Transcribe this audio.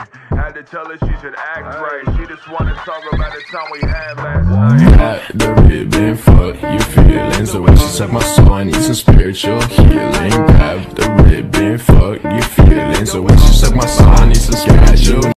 Had to tell her she should act right. She just wanna talk about the time we had last night. Got the ribbon, fuck your feelings. The way she suck my soul, I need some spiritual healing. Grab the ribbon, fuck your feelings. The way she suck my soul, I need some spiritual